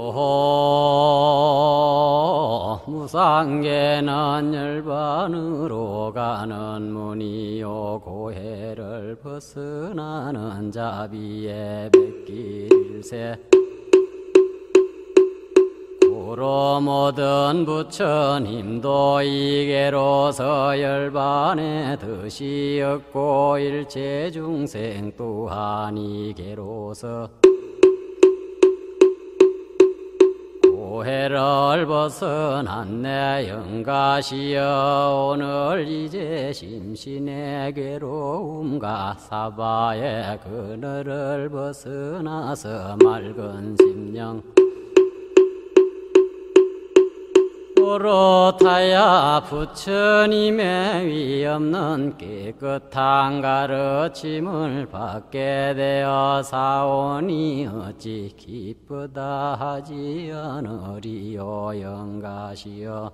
무상계는 열반으로 가는 문이요 고해를 벗어나는 자비의 백길세 고로 모든 부처님도 이계로서 열반의 듯이 없고 일체 중생 또한 이계로서 고해를 벗어났네 영가시여 오늘 이제 심신의 괴로움과 사바의 그늘을 벗어나서 맑은 심령 오롯하야 부처님의 위없는 깨끗한 가르침을 받게 되어 사오니 어찌 기쁘다 하지 않으리요 영가시여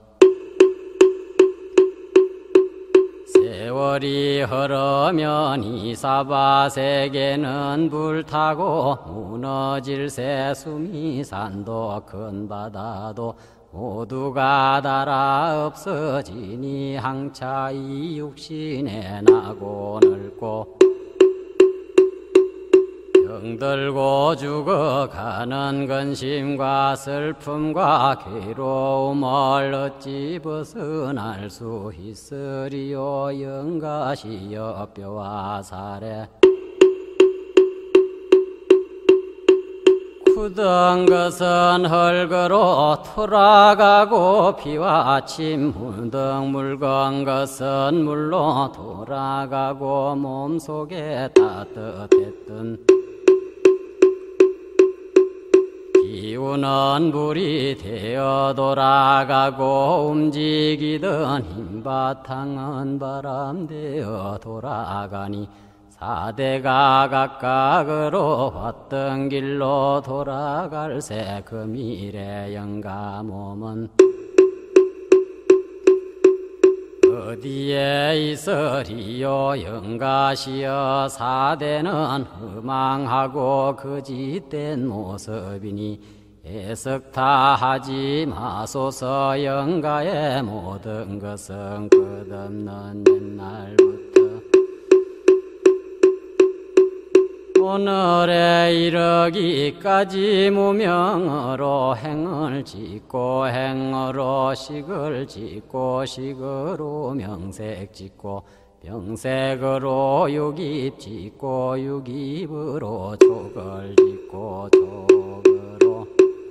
세월이 흐르면 이 사바세계는 불타고 무너질 새숨이 산도 큰 바다도 모두가 달아 없어지니 항차 이 육신에 나고 늙고 병들고 죽어가는 근심과 슬픔과 괴로움을 어찌 벗어날 수 있으리요 영가시여 뼈와 살에 굳은 것은 흙으로 돌아가고 피와 침 묻은 묽은 것은 물로 돌아가고 몸속에 따뜻했던 기운은 물이 되어 돌아가고 움직이던 힘바탕은 바람 되어 돌아가니 사대가 각각으로 왔던 길로 돌아갈새 그 미래 영가 몸은 어디에 있으리요 영가시여 사대는 허망하고 거짓된 모습이니 애석다 하지 마소서 영가의 모든 것은 끝없는 옛날부터 오늘에 이르기까지 무명으로 행을 짓고 행으로 식을 짓고 식으로 명색 짓고 명색으로 육입 짓고 육입으로 촉을 짓고 촉으로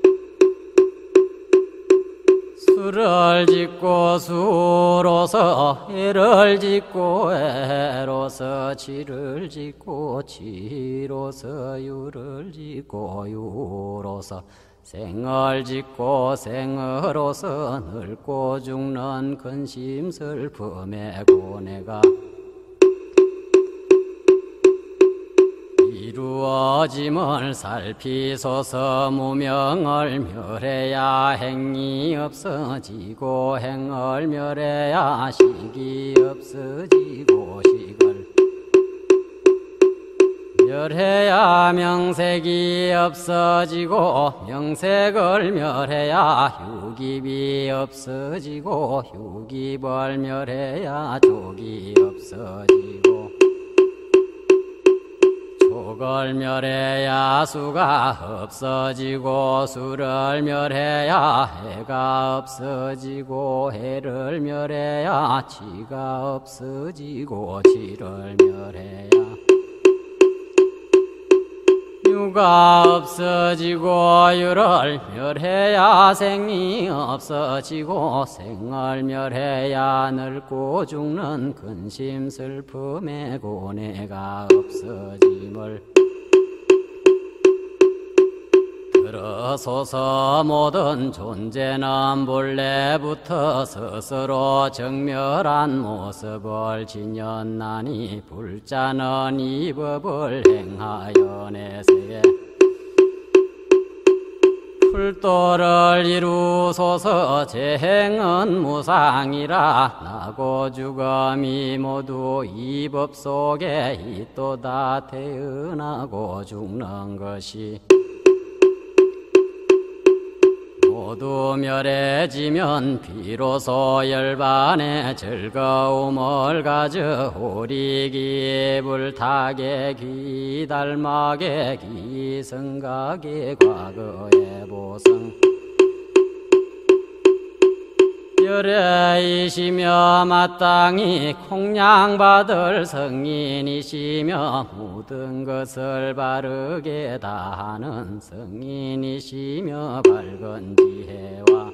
수를 짓고 수로서 해를 짓고 해로서 지를 짓고 지로서 유를 짓고 유로서 생을 짓고 생으로서 늙고 죽는 근심 슬픔의 고뇌가 이루어짐을 살피소서 무명을 멸해야 행이 없어지고 행을 멸해야 식이 없어지고 식을 멸해야 명색이 없어지고 명색을 멸해야 육입이 없어지고 육입을 멸해야 족이 없어지고 족을 멸해야 수가 없어지고 수를 멸해야 해가 없어지고 해를 멸해야 지가 없어지고 지를 멸해야 유가 없어지고 유를 멸해야 생이 없어지고 생을 멸해야 늙고 죽는 근심 슬픔의 고뇌가 없어짐을 들어소서 모든 존재는 본래부터 스스로 정멸한 모습을 지녔나니 불자는 이 법을 행하여 내세에 풀도를 이루소서 재행은 무상이라 나고 죽음이 모두 이 법 속에 있도다 태어나고 죽는 것이 모두 멸해지면 비로소 열반의 즐거움을 가져 오리기에 불타게 귀달막에 기성각의 과거의 보성 열애이시며 마땅히 콩양받을 성인이시며 모든 것을 바르게 다하는 성인이시며 밝은 지혜와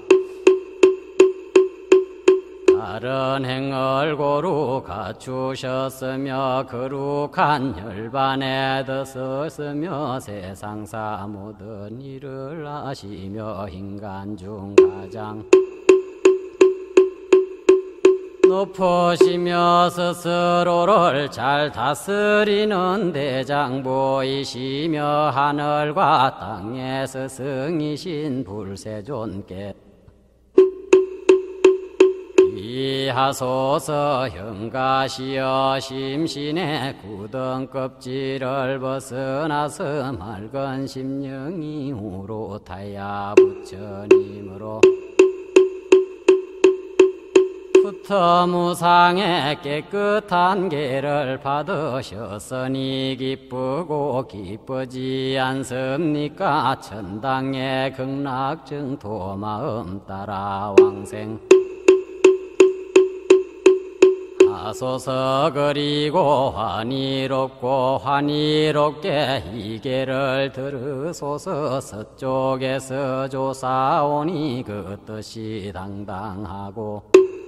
다른 행을 고루 갖추셨으며 거룩한 혈반에 드셨으며 세상사 모든 일을 하시며 인간 중 가장 높으시며 스스로를 잘 다스리는 대장보이시며 하늘과 땅의 스승이신 불세존께 이하소서 형가시어 심신의 굳은 껍질을 벗어나서 맑은 심령이 우로 타야 부처님으로 부터무상의 깨끗한 계를 받으셨으니 기쁘고 기쁘지 않습니까? 천당의 극락증토 마음 따라 왕생 하소서. 그리고 환희롭고 환희롭게 이 계를 들으소서. 서쪽에서 조사오니 그 뜻이 당당하고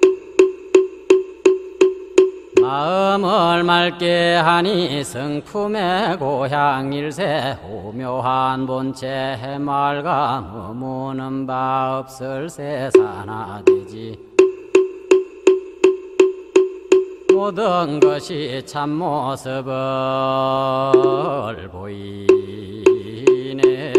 마음을 맑게 하니 성품의 고향일세 오묘한 본체 해말과 머무는 바 없을 세산하되지 모든 것이 참모습을 보이네.